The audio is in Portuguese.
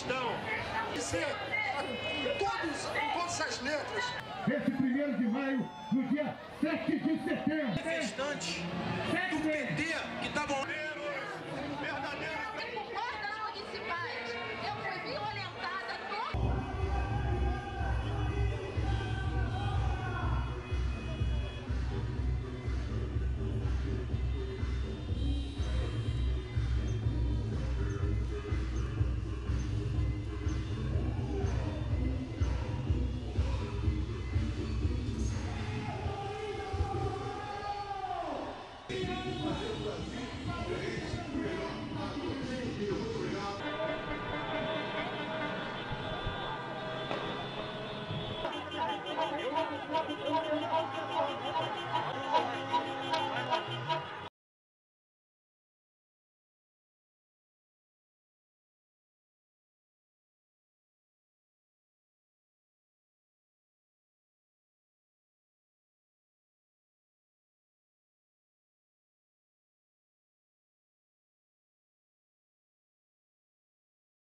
cristão. Dizer com todas as letras. Esse 1º de maio, no dia 7 de setembro. Manifestantes